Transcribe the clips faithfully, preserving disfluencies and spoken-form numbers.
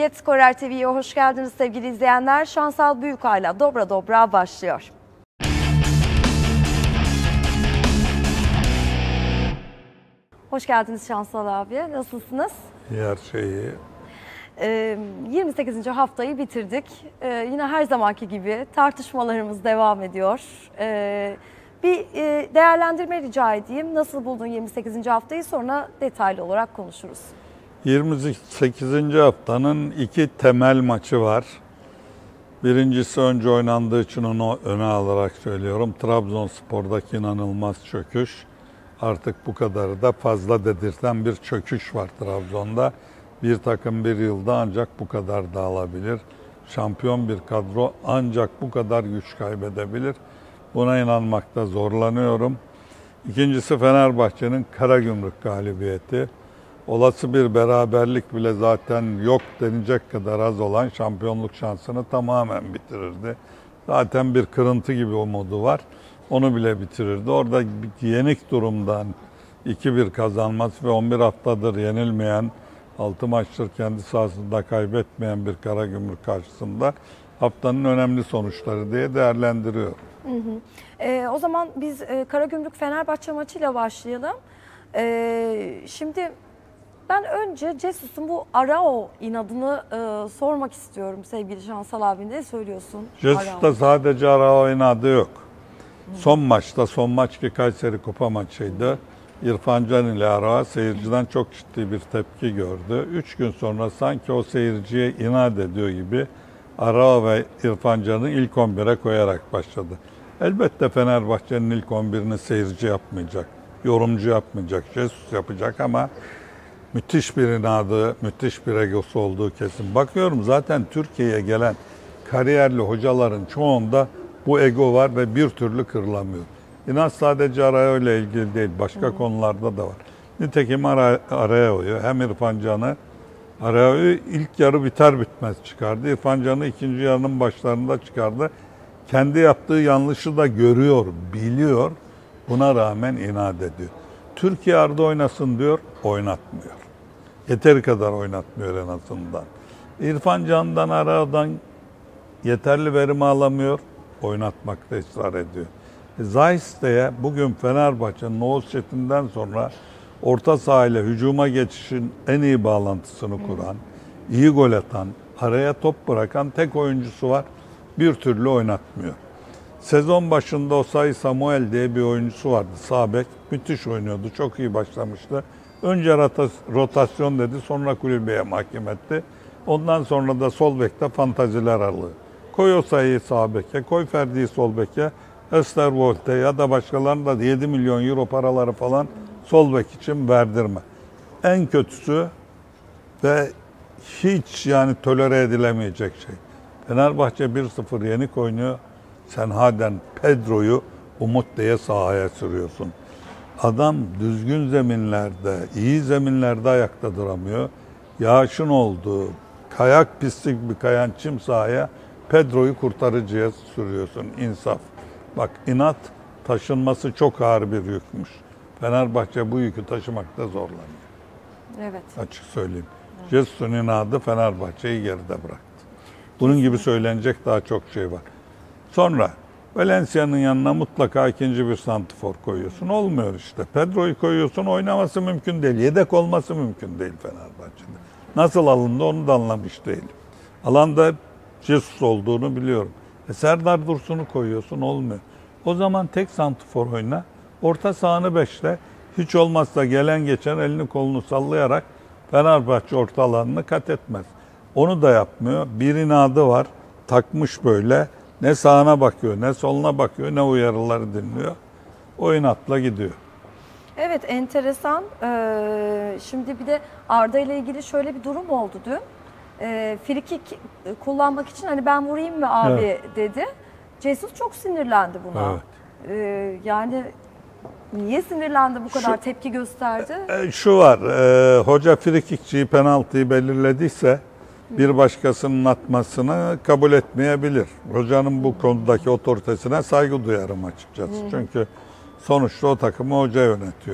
Evet, Skorer T V'ye hoş geldiniz sevgili izleyenler. Şansal Büyükay'la Dobra Dobra başlıyor. Hoş geldiniz Şansal abi. Nasılsınız? Her şeyi. Ee, yirmi sekizinci haftayı bitirdik. Ee, yine her zamanki gibi tartışmalarımız devam ediyor. Ee, bir e, değerlendirme rica edeyim. Nasıl buldun yirmi sekizinci haftayı? Sonra detaylı olarak konuşuruz. yirmi sekizinci haftanın iki temel maçı var. Birincisi önce oynandığı için onu öne alarak söylüyorum. Trabzonspor'daki inanılmaz çöküş. Artık bu kadarı da fazla dedirten bir çöküş var Trabzon'da. Bir takım bir yılda ancak bu kadar dağılabilir. Şampiyon bir kadro ancak bu kadar güç kaybedebilir. Buna inanmakta zorlanıyorum. İkincisi Fenerbahçe'nin Karagümrük galibiyeti. Olası bir beraberlik bile zaten yok denecek kadar az olan şampiyonluk şansını tamamen bitirirdi. Zaten bir kırıntı gibi umudu var. Onu bile bitirirdi. Orada yenik durumdan iki bir kazanması ve on bir haftadır yenilmeyen, altı maçtır kendi sahasında kaybetmeyen bir Karagümrük karşısında haftanın önemli sonuçları diye değerlendiriyor. Hı hı. E, o zaman biz e, Karagümrük Fenerbahçe maçıyla başlayalım. E, şimdi ben önce Jesus'un bu Arao inadını e, sormak istiyorum sevgili Şansal abi. Ne söylüyorsun? Jesus'ta sadece Arao inadı yok. Son maçta, son maç ki Kayseri Kupa maçıydı. İrfan Can ile Arao seyirciden çok ciddi bir tepki gördü. Üç gün sonra sanki o seyirciye inat ediyor gibi Arao ve İrfan Can'ı ilk on bire koyarak başladı. Elbette Fenerbahçe'nin ilk on birini seyirci yapmayacak, yorumcu yapmayacak, Jesus yapacak ama müthiş bir inadı, müthiş bir egosu olduğu kesin. Bakıyorum zaten Türkiye'ye gelen kariyerli hocaların çoğunda bu ego var ve bir türlü kırılamıyor. İnat sadece Arao ile ilgili değil, başka Hı. konularda da var. Nitekim Arao'yu hem İrfan Can'ı, Arao'yu ilk yarı biter bitmez çıkardı. İrfan Can'ı ikinci yarının başlarında çıkardı. Kendi yaptığı yanlışı da görüyor, biliyor. Buna rağmen inat ediyor. Türkiye Arda oynasın diyor, oynatmıyor. Yeteri kadar oynatmıyor en azından. İrfan Can'dan, Arao'dan yeterli verim alamıyor, oynatmakta ısrar ediyor. E, Zayis'te bugün Fenerbahçe'nin Oğuz Çetin'den sonra orta sahayla hücuma geçişin en iyi bağlantısını kuran, iyi gol atan, araya top bırakan tek oyuncusu var. Bir türlü oynatmıyor. Sezon başında Osayi Samuel diye bir oyuncusu vardı. Sağ bek. Müthiş oynuyordu. Çok iyi başlamıştı. Önce rotasyon dedi. Sonra kulübeye mahkum etti. Ondan sonra da sol bekte fantaziler aralığı. Koy Osayi'yi sağ beke, koy Ferdi'yi sol beke, Esterwold'e ya da başkalarına da yedi milyon euro paraları falan sol bek için verdirme. En kötüsü ve hiç yani tolere edilemeyecek şey. Fenerbahçe bir sıfır yenik oynuyor. Sen halen Pedro'yu Umut diye sahaya sürüyorsun. Adam düzgün zeminlerde, iyi zeminlerde ayakta duramıyor. Yağışın olduğu, kayak pislik bir kayan çim sahaya Pedro'yu kurtarıcıya sürüyorsun. İnsaf. Bak inat taşınması çok ağır bir yükmüş. Fenerbahçe bu yükü taşımakta zorlanıyor. Evet. Açık söyleyeyim. Evet. Jesus'un inadı Fenerbahçe'yi geride bıraktı. Bunun gibi söylenecek daha çok şey var. Sonra Valencia'nın yanına mutlaka ikinci bir santifor koyuyorsun. Olmuyor işte. Pedro'yu koyuyorsun, oynaması mümkün değil. Yedek olması mümkün değil Fenerbahçe'de. Nasıl alındı onu da anlamış değilim. Alanda Jesus olduğunu biliyorum. E Serdar Dursun'u koyuyorsun, olmuyor. O zaman tek santifor oyna. Orta sahanı beşle. Hiç olmazsa gelen geçen elini kolunu sallayarak Fenerbahçe orta alanını kat etmez. Onu da yapmıyor. Bir inadı var. Takmış böyle. Ne sağına bakıyor, ne soluna bakıyor, ne uyarıları dinliyor. O inatla gidiyor. Evet, enteresan. Ee, şimdi bir de Arda ile ilgili şöyle bir durum oldu dün. Ee, frikik kullanmak için hani ben vurayım mı abi evet. dedi. Jesus çok sinirlendi buna. Evet. Ee, yani niye sinirlendi bu kadar şu, tepki gösterdi? E, şu var, e, hoca frikikçiyi, penaltıyı belirlediyse bir başkasının atmasını kabul etmeyebilir. Hocanın bu konudaki otoritesine saygı duyarım açıkçası. Hmm. Çünkü sonuçta o takımı hoca yönetiyor.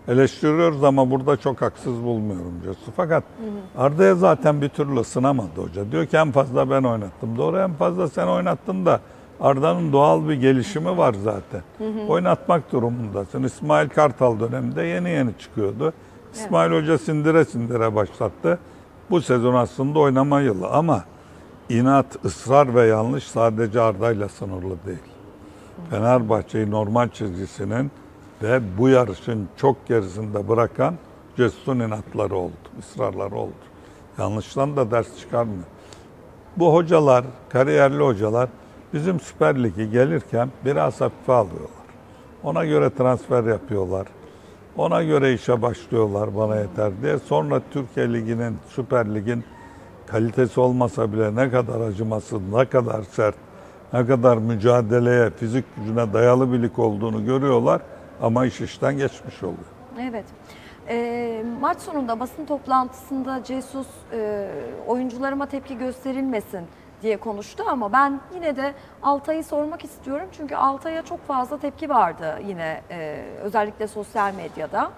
Eleştiriyoruz ama burada çok haksız bulmuyorum Cesus'u. Fakat Arda'ya zaten bir türlü ısınamadı hoca. Diyor ki en fazla ben oynattım. Doğru, en fazla sen oynattın da Arda'nın doğal bir gelişimi var zaten. Hı hı. Oynatmak durumundasın. İsmail Kartal döneminde yeni yeni çıkıyordu. İsmail evet. Hoca sindire sindire başlattı. Bu sezon aslında oynama yılı ama inat, ısrar ve yanlış sadece Arda'yla sınırlı değil. Fenerbahçe'yi normal çizgisinin ve bu yarışın çok gerisinde bırakan Cesus'un inatları oldu, ısrarları oldu. Yanlıştan da ders çıkarmıyor. Bu hocalar, kariyerli hocalar bizim Süper Lig'e gelirken biraz hafife alıyorlar. Ona göre transfer yapıyorlar. Ona göre işe başlıyorlar bana yeter diye. Sonra Türkiye Ligi'nin, Süper Lig'in kalitesi olmasa bile ne kadar acımasız, ne kadar sert, ne kadar mücadeleye, fizik gücüne dayalı bir lig olduğunu görüyorlar ama iş işten geçmiş oluyor. Evet. E, maç sonunda basın toplantısında Jesus e, oyuncularıma tepki gösterilmesin diye konuştu ama ben yine de Altay'ı sormak istiyorum. Çünkü Altay'a çok fazla tepki vardı yine e, özellikle sosyal medyada.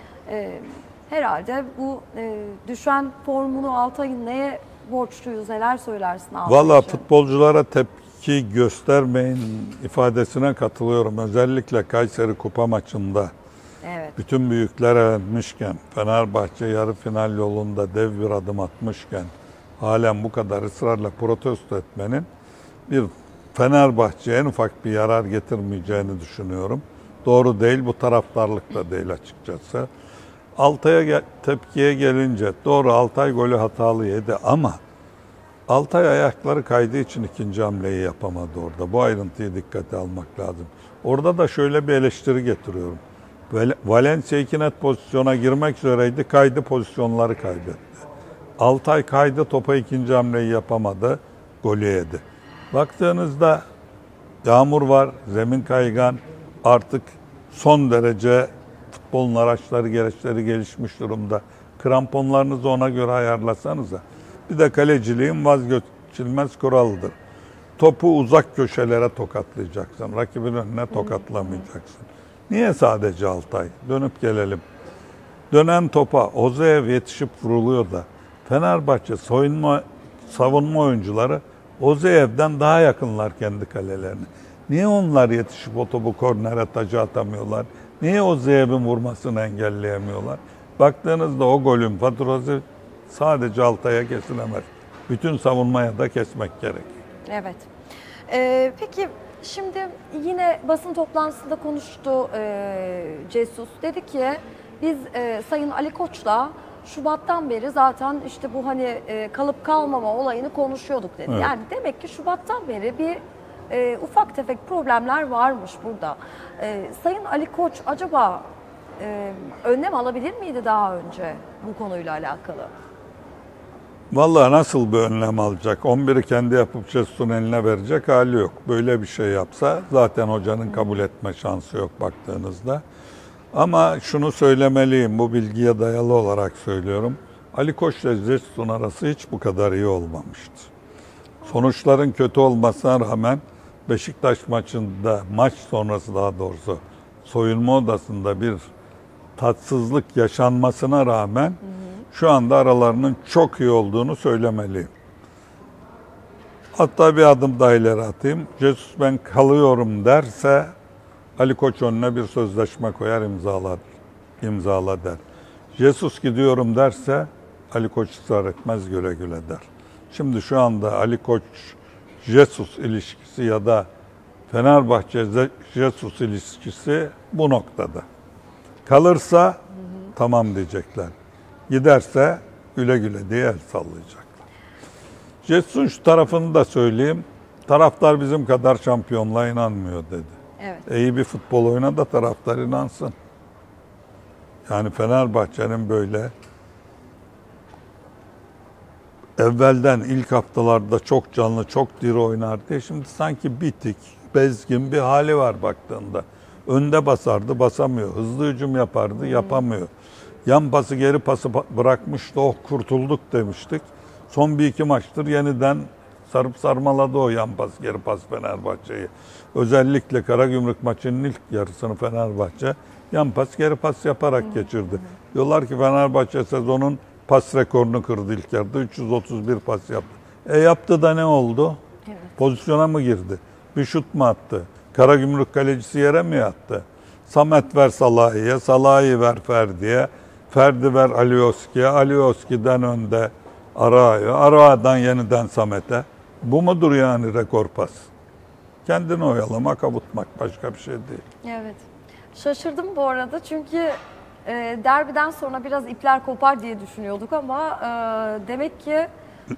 E, herhalde bu e, düşen formunu Altay'ın neye borçluyuz, neler söylersin Altay Valla için? Futbolculara tepki göstermeyin ifadesine katılıyorum. Özellikle Kayseri Kupa maçında. Evet. Bütün büyükler elenmişken, Fenerbahçe yarı final yolunda dev bir adım atmışken halen bu kadar ısrarla protesto etmenin bir Fenerbahçe'ye en ufak bir yarar getirmeyeceğini düşünüyorum. Doğru değil, bu taraftarlık da değil açıkçası. Altay'a tepkiye gelince doğru Altay golü hatalı yedi ama Altay ayakları kaydığı için ikinci hamleyi yapamadı orada. Bu ayrıntıyı dikkate almak lazım. Orada da şöyle bir eleştiri getiriyorum. Valencia iki net pozisyona girmek üzereydi, kaydı, pozisyonları kaybetti. Altay kaydı, topa ikinci hamleyi yapamadı, golü yedi. Baktığınızda yağmur var, zemin kaygan, artık son derece futbolun araçları, gereçleri gelişmiş durumda. Kramponlarınızı ona göre ayarlasanıza. Bir de kaleciliğin vazgeçilmez kuralıdır. Topu uzak köşelere tokatlayacaksın, rakibin önüne tokatlamayacaksın. Niye sadece Altay? Dönüp gelelim. Dönen topa Ozeyev yetişip vuruluyor da Fenerbahçe soyunma, savunma oyuncuları Ozeyev'den daha yakınlar kendi kalelerine. Niye onlar yetişip o topu kornere taca atamıyorlar? Niye Ozeyev'in vurmasını engelleyemiyorlar? Baktığınızda o golün faturası sadece Altay'a kesilemez. Bütün savunmaya da kesmek gerek. Evet. Ee, peki şimdi yine basın toplantısında konuştu e, Jesus. Dedi ki biz e, Sayın Ali Koç'la Şubat'tan beri zaten işte bu hani e, kalıp kalmama olayını konuşuyorduk dedi. Evet. Yani demek ki Şubat'tan beri bir e, ufak tefek problemler varmış burada. E, Sayın Ali Koç acaba e, önlem alabilir miydi daha önce bu konuyla alakalı? Vallahi nasıl bir önlem alacak? on biri kendi yapıp Jesus'un eline verecek hali yok. Böyle bir şey yapsa zaten hocanın kabul etme şansı yok baktığınızda. Ama şunu söylemeliyim, bu bilgiye dayalı olarak söylüyorum. Ali Koç ile Jesus'un arası hiç bu kadar iyi olmamıştı. Sonuçların kötü olmasına rağmen Beşiktaş maçında, maç sonrası daha doğrusu soyunma odasında bir tatsızlık yaşanmasına rağmen şu anda aralarının çok iyi olduğunu söylemeliyim. Hatta bir adım daha ileri atayım. Jesus ben kalıyorum derse Ali Koç önüne bir sözleşme koyar, imzalar, imzala der. Jesus gidiyorum derse Ali Koç ısrar etmez, güle güle der. Şimdi şu anda Ali Koç Jesus ilişkisi ya da Fenerbahçe Jesus ilişkisi bu noktada. Kalırsa hı hı. tamam diyecekler. Giderse güle güle diye el sallayacaklar. Jesus'un şu tarafını da söyleyeyim. Taraftar bizim kadar şampiyonluğa inanmıyor dedi. Evet. İyi bir futbol oyna da taraftar inansın. Yani Fenerbahçe'nin böyle evvelden ilk haftalarda çok canlı, çok diri oynardı diye şimdi sanki bitik, bezgin bir hali var baktığında. Önde basardı, basamıyor. Hızlı hücum yapardı, hmm. yapamıyor. Yan pası, geri pası bırakmıştı, oh kurtulduk demiştik. Son bir iki maçtır yeniden Sarıp sarmaladı o yan pas, geri pas Fenerbahçe'yi. Özellikle Karagümrük maçının ilk yarısını Fenerbahçe yan pas, geri pas yaparak geçirdi. Diyorlar ki Fenerbahçe sezonun pas rekorunu kırdı ilk yarıda. üç yüz otuz bir pas yaptı. E yaptı da ne oldu? Evet. Pozisyona mı girdi? Bir şut mu attı? Karagümrük kalecisi yere mi yattı? Samet ver Salahi'ye, Salahi ver Ferdi'ye, Ferdi ver Alioski'ye, Alioski'den önde Arao'ya, Arao'dan yeniden Samet'e. Bu mudur yani rekor pas? Kendini oyalamak, avutmak, başka bir şey değil. Evet. Şaşırdım bu arada çünkü e, derbiden sonra biraz ipler kopar diye düşünüyorduk ama e, demek ki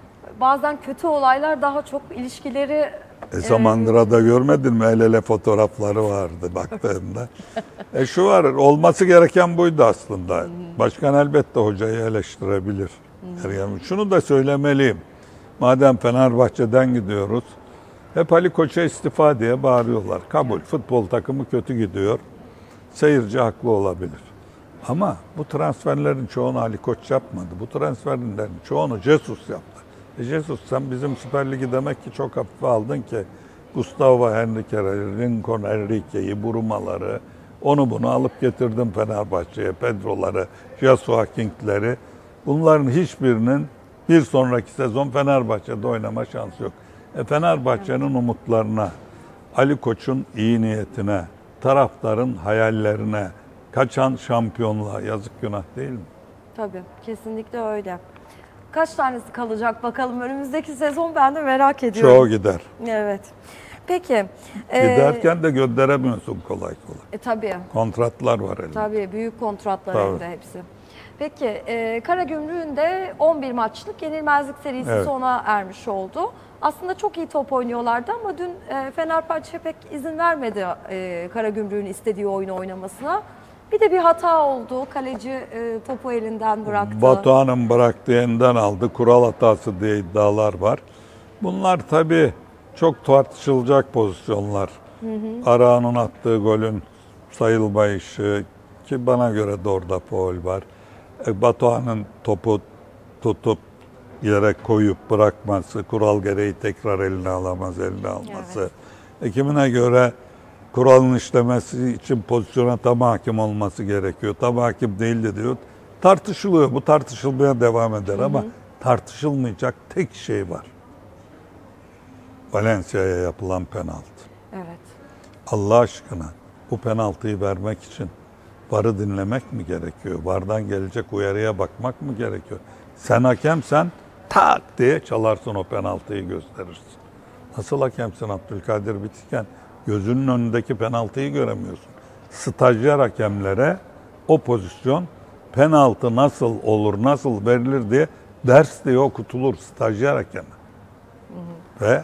bazen kötü olaylar daha çok ilişkileri... E Samandıra'da görmedin mi? El ele fotoğrafları vardı baktığımda. e şu var, olması gereken buydu aslında. Başkan elbette hocayı eleştirebilir. Yani şunu da söylemeliyim. Madem Fenerbahçe'den gidiyoruz, hep Ali Koç'a istifa diye bağırıyorlar. Kabul, futbol takımı kötü gidiyor. Seyirci haklı olabilir. Ama bu transferlerin çoğunu Ali Koç yapmadı. Bu transferlerin çoğunu Jesus yaptı. E Jesus, sen bizim Süper Ligi demek ki çok hafife aldın ki Gustavo Henrique'leri, Rincon Henrique'yi, Burumaları, onu bunu alıp getirdin Fenerbahçe'ye, Pedro'ları, Joshua King'leri. Bunların hiçbirinin bir sonraki sezon Fenerbahçe'de oynama şansı yok. E Fenerbahçe'nin umutlarına, Ali Koç'un iyi niyetine, taraftarın hayallerine, kaçan şampiyonluğa yazık günah değil mi? Tabii, kesinlikle öyle. Kaç tanesi kalacak bakalım önümüzdeki sezon, ben de merak ediyorum. Çoğu gider. Evet. Peki. Giderken e, de gönderemiyorsun kolay kolay. E, tabii. Kontratlar var elinde. Tabii, büyük kontratlar Tabii. elinde hepsi. Peki, e, Karagümrük'ün de on bir maçlık yenilmezlik serisi evet. sona ermiş oldu. Aslında çok iyi top oynuyorlardı ama dün e, Fenerbahçe pek izin vermedi e, Karagümrük'ün istediği oyunu oynamasına. Bir de bir hata oldu. Kaleci e, topu elinden bıraktı. Batuhan'ın bıraktığı elinden aldı. Kural hatası diye iddialar var. Bunlar tabii çok tartışılacak pozisyonlar. Arao'nun attığı golün sayılmayışı, ki bana göre de orada faul var. E, Batuhan'ın topu tutup yere koyup bırakması, kural gereği tekrar eline alamaz, eline alması. Evet. E, kimine göre kuralın işlemesi için pozisyona tam hakim olması gerekiyor. Tam hakim değildi diyor. Tartışılıyor. Bu tartışılmaya devam eder, hı hı. Ama tartışılmayacak tek şey var. Valencia'ya yapılan penaltı. Evet. Allah aşkına bu penaltıyı vermek için VAR'ı dinlemek mi gerekiyor? VAR'dan gelecek uyarıya bakmak mı gerekiyor? Sen hakemsen tak diye çalarsın, o penaltıyı gösterirsin. Nasıl hakemsin Abdülkadir Bitiken? Gözünün önündeki penaltıyı göremiyorsun. Stajyer hakemlere o pozisyon penaltı nasıl olur, nasıl verilir diye ders diye okutulur stajyer hakeme. Hı hı. Ve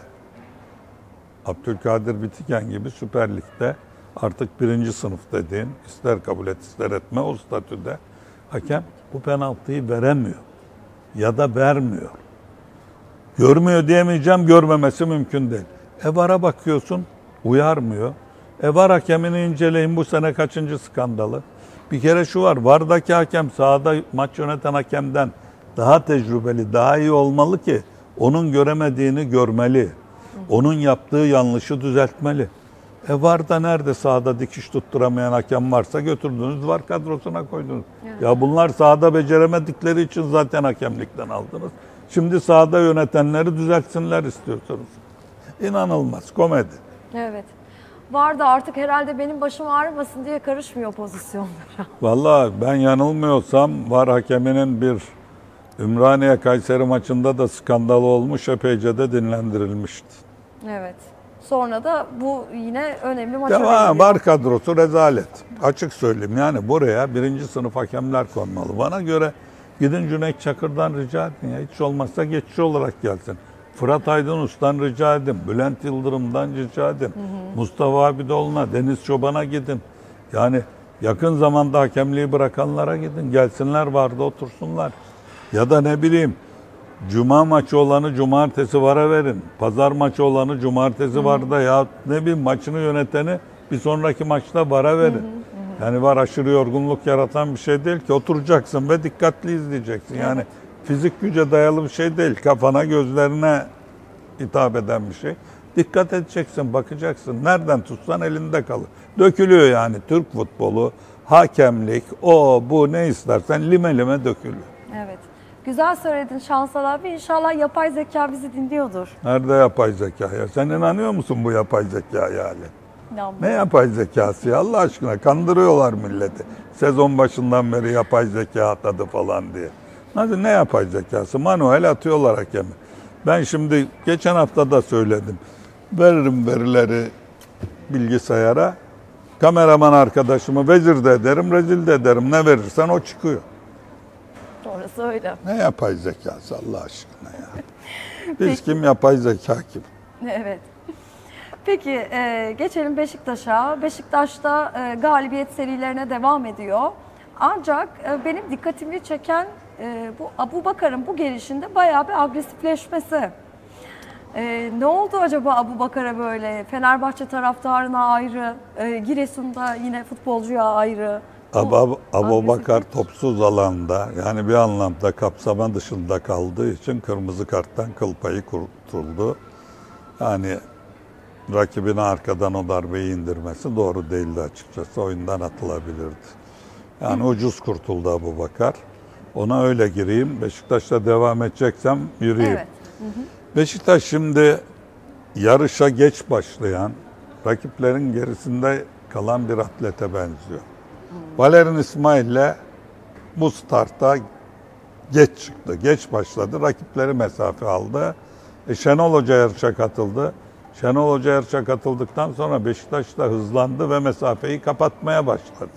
Abdülkadir Bitiken gibi Süper Lig'de artık birinci sınıf dediğin, ister kabul et ister etme, o statüde hakem bu penaltıyı veremiyor. Ya da vermiyor. Görmüyor diyemeyeceğim, görmemesi mümkün değil. E VAR'a bakıyorsun, uyarmıyor. E VAR hakemini inceleyin, bu sene kaçıncı skandalı? Bir kere şu var, VAR'daki hakem sahada maç yöneten hakemden daha tecrübeli, daha iyi olmalı ki onun göremediğini görmeli. Onun yaptığı yanlışı düzeltmeli. E VAR'da nerede sahada dikiş tutturamayan hakem varsa götürdünüz, VAR kadrosuna koydunuz. Evet. Ya bunlar sahada beceremedikleri için zaten hakemlikten aldınız. Şimdi sahada yönetenleri düzeltsinler istiyorsunuz. İnanılmaz, komedi. Evet. VAR da artık herhalde benim başım ağrımasın diye karışmıyor pozisyonlara. Vallahi ben yanılmıyorsam VAR hakeminin bir Ümraniye Kayseri maçında da skandalı olmuş, epeyce de dinlendirilmişti. Evet. Sonra da bu yine önemli maça ya VAR kadrosu rezalet. Açık söyleyeyim, yani buraya birinci sınıf hakemler konmalı. Bana göre gidin Cüneyt Çakır'dan rica edin ya. Hiç olmazsa geçici olarak gelsin. Fırat Aydınus'tan rica edin. Bülent Yıldırım'dan rica edin. Hı hı. Mustafa Abidoğlu'na, Deniz Çoban'a gidin. Yani yakın zamanda hakemliği bırakanlara gidin. Gelsinler VAR'da otursunlar. Ya da ne bileyim, Cuma maçı olanı cumartesi VAR'a verin. Pazar maçı olanı cumartesi VAR'da, ya ne bileyim maçını yöneteni bir sonraki maçta VAR'a verin. Hı hı hı. Yani VAR aşırı yorgunluk yaratan bir şey değil ki. Oturacaksın ve dikkatli izleyeceksin. Yani evet. Fizik güce dayalı bir şey değil. Kafana, gözlerine hitap eden bir şey. Dikkat edeceksin, bakacaksın. Nereden tutsan elinde kalır. Dökülüyor yani Türk futbolu, hakemlik, o bu ne istersen lime lime dökülüyor. Evet. Güzel söyledin Şansal abi. İnşallah yapay zeka bizi dinliyordur. Nerede yapay zeka ya? Sen inanıyor musun bu yapay zekaya hali? İnanmıyorum. Ne yapay zekası ya Allah aşkına? Kandırıyorlar milleti. Sezon başından beri yapay zeka atadı falan diye. Nasıl ne yapay zekası? Manuel atıyorlar hakemi. Ben şimdi geçen hafta da söyledim. Veririm verileri bilgisayara. Kameraman arkadaşımı vezir de ederim, rezil de ederim. Ne verirsen o çıkıyor. Orası öyle. Ne yapay zekası Allah aşkına ya. Biz kim, yapay zeka kim? Evet. Peki e, geçelim Beşiktaş'a. Beşiktaş'ta e, galibiyet serilerine devam ediyor. Ancak e, benim dikkatimi çeken e, bu Abubakar'ın bu gelişinde bayağı bir agresifleşmesi. E, ne oldu acaba Abubakar'a böyle? Fenerbahçe taraftarına ayrı, e, Giresun'da yine futbolcuya ayrı. Abu, Abubakar topsuz alanda yani bir anlamda kapsama dışında kaldığı için kırmızı karttan kıl payı kurtuldu. Yani rakibine arkadan o darbeyi indirmesi doğru değildi açıkçası. Oyundan atılabilirdi. Yani ucuz kurtuldu Abubakar. Ona öyle gireyim. Beşiktaş'ta devam edeceksem yürüyeyim. Evet. Hı hı. Beşiktaş şimdi yarışa geç başlayan, rakiplerin gerisinde kalan bir atlete benziyor. Hmm. Valerian İsmail'le bu startta geç çıktı, geç başladı. Rakipleri mesafe aldı. E Şenol Hoca yarışa katıldı. Şenol Hoca yarışa katıldıktan sonra Beşiktaş da hızlandı ve mesafeyi kapatmaya başladı.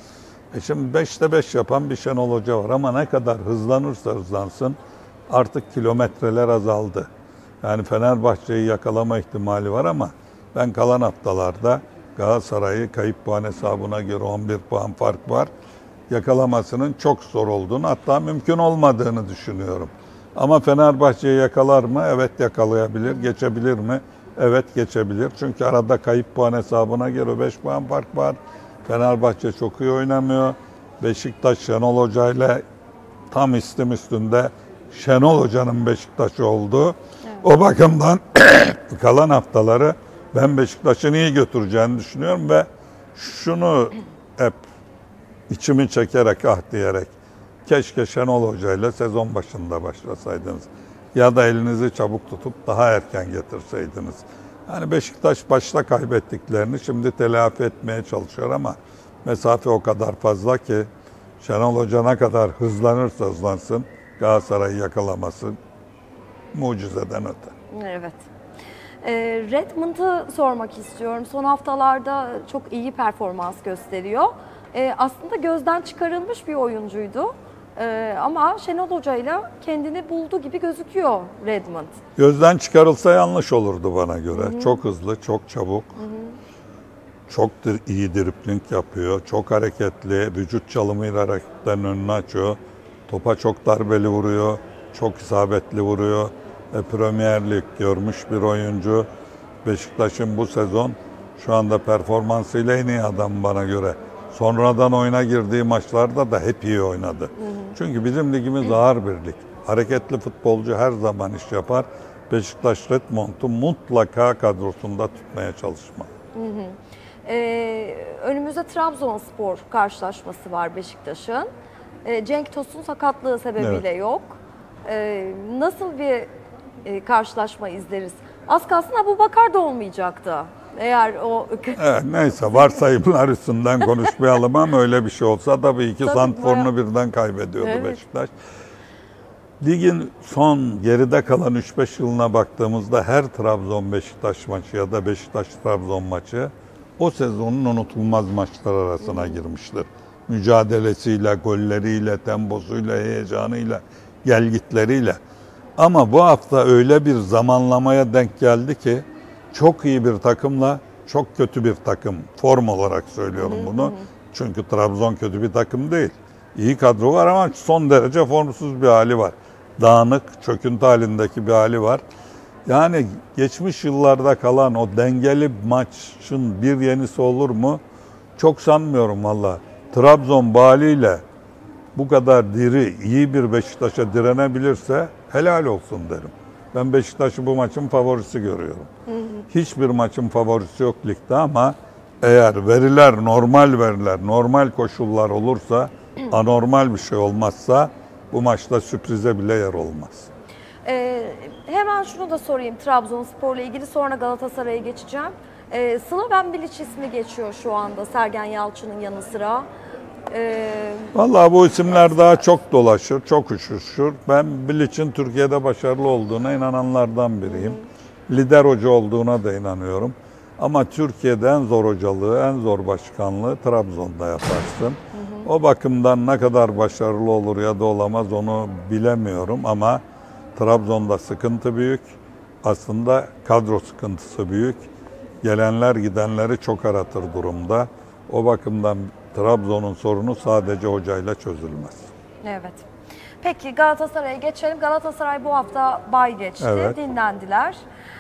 E şimdi beşte beş yapan bir Şenol Hoca var ama ne kadar hızlanırsa hızlansın artık kilometreler azaldı. Yani Fenerbahçe'yi yakalama ihtimali var ama ben kalan haftalarda Galatasaray'ı kayıp puan hesabına göre on bir puan fark var. Yakalamasının çok zor olduğunu, hatta mümkün olmadığını düşünüyorum. Ama Fenerbahçe'yi yakalar mı? Evet yakalayabilir. Geçebilir mi? Evet geçebilir. Çünkü arada kayıp puan hesabına göre beş puan fark var. Fenerbahçe çok iyi oynamıyor. Beşiktaş Şenol Hoca ile tam istim üstünde Şenol Hoca'nın Beşiktaş'ı oldu. Evet. O bakımdan kalan haftaları ben Beşiktaş'ın iyi götüreceğini düşünüyorum ve şunu hep içimi çekerek ah diyerek keşke Şenol Hoca ile sezon başında başlasaydınız. Ya da elinizi çabuk tutup daha erken getirseydiniz. Yani Beşiktaş başta kaybettiklerini şimdi telafi etmeye çalışıyor ama mesafe o kadar fazla ki Şenol Hoca ne kadar hızlanırsa hızlansın Galatasaray'ı yakalamasın mucizeden öte. Evet. E, Redmond'u sormak istiyorum. Son haftalarda çok iyi performans gösteriyor. E, aslında gözden çıkarılmış bir oyuncuydu. Ee, ama Şenol Hoca ile kendini buldu gibi gözüküyor Redmond. Gözden çıkarılsa yanlış olurdu bana göre. Hı-hı. Çok hızlı, çok çabuk, Hı-hı. çok iyi dribling yapıyor, çok hareketli, vücut çalımıyla rakiplerin önünü açıyor. Topa çok darbeli vuruyor, çok isabetli vuruyor. E, Premier Lig görmüş bir oyuncu. Beşiktaş'ın bu sezon şu anda performansıyla en iyi adam bana göre. Sonradan oyuna girdiği maçlarda da hep iyi oynadı. Hı hı. Çünkü bizim ligimiz ağır bir lig. Hareketli futbolcu her zaman iş yapar. Beşiktaş Redmond'u mutlaka kadrosunda tutmaya çalışmalı. Hı hı. Ee, önümüzde Trabzonspor karşılaşması var Beşiktaş'ın. Ee, Cenk Tosun sakatlığı sebebiyle evet. yok. Ee, nasıl bir e, karşılaşma izleriz? Az kalsın Abubakar da olmayacaktı. Eğer o... Evet, neyse varsayımlar üstünden konuşmayalım ama öyle bir şey olsa tabii iki santrforunu birden kaybediyordu evet. Beşiktaş. Ligin son geride kalan üç beş yılına baktığımızda her Trabzon Beşiktaş maçı ya da Beşiktaş Trabzon maçı o sezonun unutulmaz maçlar arasına hmm. girmiştir. Mücadelesiyle, golleriyle, temposuyla, heyecanıyla, gelgitleriyle. Ama bu hafta öyle bir zamanlamaya denk geldi ki çok iyi bir takımla çok kötü bir takım. Form olarak söylüyorum bunu. Çünkü Trabzon kötü bir takım değil. İyi kadro var ama son derece formsuz bir hali var. Dağınık, çöküntü halindeki bir hali var. Yani geçmiş yıllarda kalan o dengeli maçın bir yenisi olur mu? Çok sanmıyorum valla. Trabzon bu haliyle bu kadar diri, iyi bir Beşiktaş'a direnebilirse helal olsun derim. Ben Beşiktaş'ı bu maçın favorisi görüyorum. Hı hı. Hiçbir maçın favorisi yok ligde ama eğer veriler, normal veriler, normal koşullar olursa, anormal bir şey olmazsa bu maçta sürprize bile yer olmaz. Ee, hemen şunu da sorayım Trabzonspor'la ilgili, sonra Galatasaray'a geçeceğim. Ee, Slaven Bilic ismi geçiyor şu anda Sergen Yalçın'ın yanı sıra. Ee, Vallahi bu isimler daha çok dolaşır, çok uçuşur. Ben Bilic'in Türkiye'de başarılı olduğuna inananlardan biriyim. Hı hı. Lider hoca olduğuna da inanıyorum. Ama Türkiye'de en zor hocalığı, en zor başkanlığı Trabzon'da yaparsın. Hı hı. O bakımdan ne kadar başarılı olur ya da olamaz onu bilemiyorum ama Trabzon'da sıkıntı büyük. Aslında kadro sıkıntısı büyük. Gelenler gidenleri çok aratır durumda. O bakımdan Trabzon'un sorunu sadece hocayla çözülmez. Evet. Peki Galatasaray'a geçelim. Galatasaray bu hafta bay geçti, evet. Dinlendiler.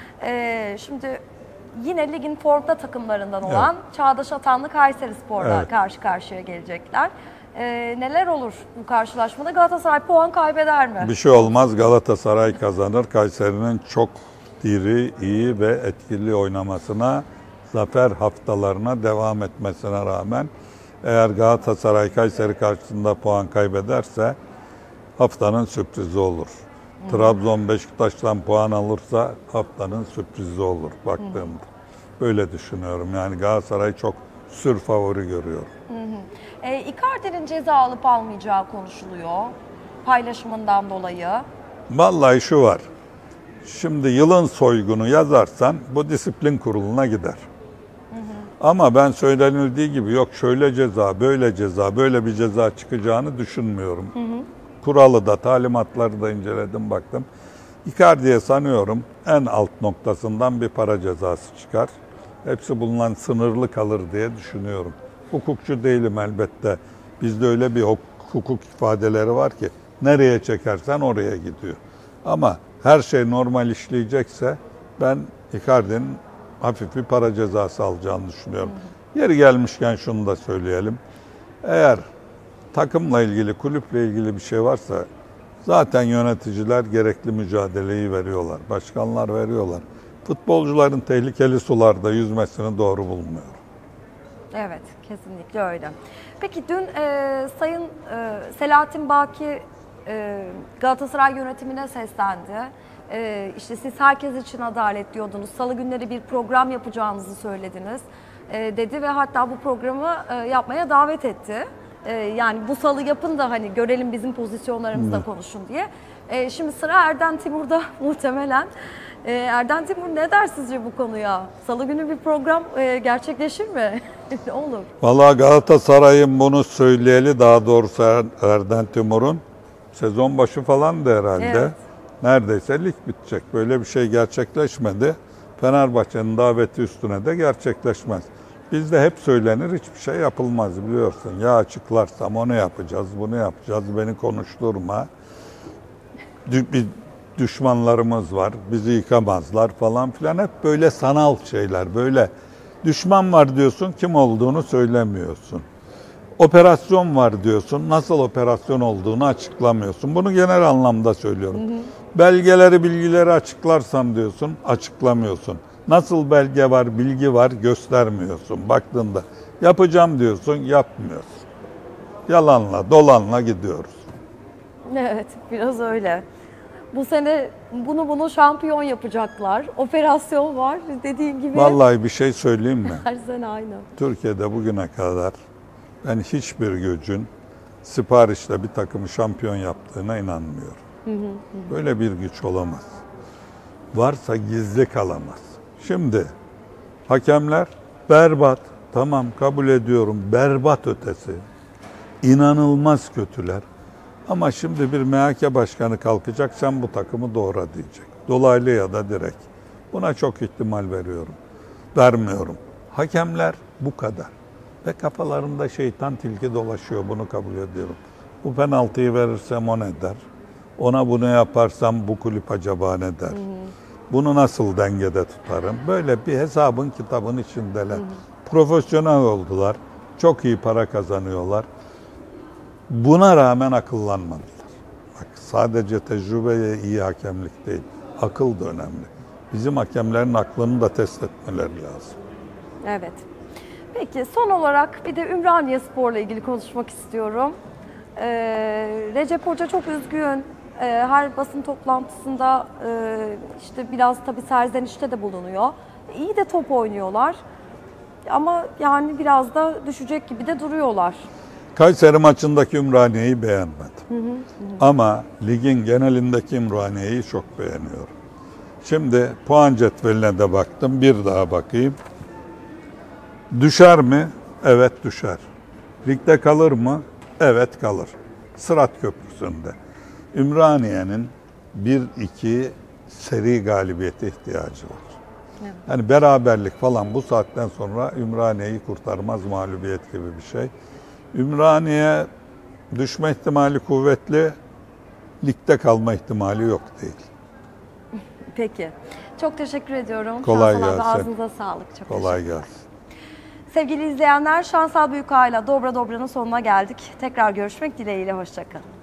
Ee, şimdi yine ligin formda takımlarından olan evet. Çağdaş Atanlı Kayserispor'la evet. karşı karşıya gelecekler. Ee, neler olur bu karşılaşmada? Galatasaray puan kaybeder mi? Bir şey olmaz. Galatasaray kazanır. Kayseri'nin çok diri, iyi ve etkili oynamasına, zafer haftalarına devam etmesine rağmen eğer Galatasaray Kayseri karşısında puan kaybederse haftanın sürprizi olur. Hı. Trabzon Beşiktaş'tan puan alırsa haftanın sürprizi olur baktığımda. Hı. Böyle düşünüyorum. Yani Galatasaray çok sür favori görüyorum. Hı hı. E, Icardi'nin ceza alıp almayacağı konuşuluyor paylaşımından dolayı. Vallahi şu var. Şimdi yılın soygunu yazarsan bu disiplin kuruluna gider. Hı hı. Ama ben söylenildiği gibi yok şöyle ceza, böyle ceza, böyle bir ceza çıkacağını düşünmüyorum. Hı hı. Kuralı da, talimatları da inceledim, baktım. Icardi'ye sanıyorum en alt noktasından bir para cezası çıkar. Hepsi bundan sınırlı kalır diye düşünüyorum. Hukukçu değilim elbette. Bizde öyle bir hukuk ifadeleri var ki nereye çekersen oraya gidiyor. Ama her şey normal işleyecekse ben Icardi'nin hafif bir para cezası alacağını düşünüyorum. Hı hı. Yeri gelmişken şunu da söyleyelim. Eğer takımla ilgili, kulüple ilgili bir şey varsa zaten yöneticiler gerekli mücadeleyi veriyorlar. Başkanlar veriyorlar. Futbolcuların tehlikeli sularda yüzmesini doğru bulmuyorum. Evet, kesinlikle öyle. Peki dün e, Sayın e, Selahattin Baki e, Galatasaray yönetimine seslendi. E, işte siz herkes için adalet diyordunuz. Salı günleri bir program yapacağınızı söylediniz. E, dedi ve hatta bu programı e, yapmaya davet etti. E, yani bu salı yapın da hani görelim bizim pozisyonlarımızda hmm. konuşun diye. E, şimdi sıra Erden Timur'da muhtemelen. E, Erden Timur ne der sizce bu konuya? Salı günü bir program e, gerçekleşir mi? Ne olur? Vallahi Galatasaray'ın bunu söyleyeli, daha doğrusu Erden Timur'un sezon başı falandı herhalde. Evet. Neredeyse lig bitecek. Böyle bir şey gerçekleşmedi. Fenerbahçe'nin daveti üstüne de gerçekleşmez. Bizde hep söylenir, hiçbir şey yapılmaz biliyorsun. Ya açıklarsam onu yapacağız, bunu yapacağız, beni konuşturma. Bir düşmanlarımız var, bizi yıkamazlar falan filan. Hep böyle sanal şeyler, böyle düşman var diyorsun, kim olduğunu söylemiyorsun. Operasyon var diyorsun, nasıl operasyon olduğunu açıklamıyorsun. Bunu genel anlamda söylüyorum. Hı hı. Belgeleri, bilgileri açıklarsan diyorsun, açıklamıyorsun. Nasıl belge var, bilgi var göstermiyorsun. Baktığında yapacağım diyorsun, yapmıyorsun. Yalanla, dolanla gidiyoruz. Evet, biraz öyle. Bu sene bunu bunu şampiyon yapacaklar. Operasyon var dediğin gibi. Vallahi bir şey söyleyeyim mi? Her sene aynı. Türkiye'de bugüne kadar ben hiçbir gücün siparişle bir takımı şampiyon yaptığına inanmıyorum. Hı hı hı. Böyle bir güç olamaz. Varsa gizli kalamaz. Şimdi hakemler berbat, tamam kabul ediyorum, berbat ötesi. İnanılmaz kötüler. Ama şimdi bir M H K başkanı kalkacak, sen bu takımı doğra diyecek. Dolaylı ya da direkt. Buna çok ihtimal veriyorum. Vermiyorum. Hakemler bu kadar. Ve kafalarında şeytan tilki dolaşıyor, bunu kabul ediyorum. Bu penaltıyı verirsem o ne der? Ona bunu yaparsam bu kulüp acaba ne der? Hı hı. Bunu nasıl dengede tutarım? Böyle bir hesabın kitabın içindeler. Hı hı. Profesyonel oldular. Çok iyi para kazanıyorlar. Buna rağmen akıllanmadılar. Bak sadece tecrübeye iyi hakemlik değil. akıl da önemli. Bizim hakemlerin aklını da test etmeleri lazım. Evet. Peki son olarak bir de Ümraniyespor'la ilgili konuşmak istiyorum. Ee, Recep Hoca çok üzgün. Ee, her basın toplantısında e, işte biraz tabii serzenişte de bulunuyor. İyi de top oynuyorlar. Ama yani biraz da düşecek gibi de duruyorlar. Kayseri maçındaki Ümraniye'yi beğenmedim. Hı hı, hı. Ama ligin genelindeki Ümraniye'yi çok beğeniyorum. Şimdi puan cetveline de baktım. Bir daha bakayım. Düşer mi? Evet düşer. Ligde kalır mı? Evet kalır. Sırat Köprüsü'nde. Ümraniye'nin bir iki seri galibiyete ihtiyacı var. Evet. Yani beraberlik falan bu saatten sonra Ümraniye'yi kurtarmaz, mağlubiyet gibi bir şey. Ümraniye düşme ihtimali kuvvetli, ligde kalma ihtimali yok değil. Peki. Çok teşekkür ediyorum. Kolay Şansal abi, gelsin. ağzınıza sağlık. Çok Kolay teşekkürler. gelsin. Sevgili izleyenler, Şansal Büyükağa'yla Dobra Dobra'nın sonuna geldik. Tekrar görüşmek dileğiyle. Hoşça kalın.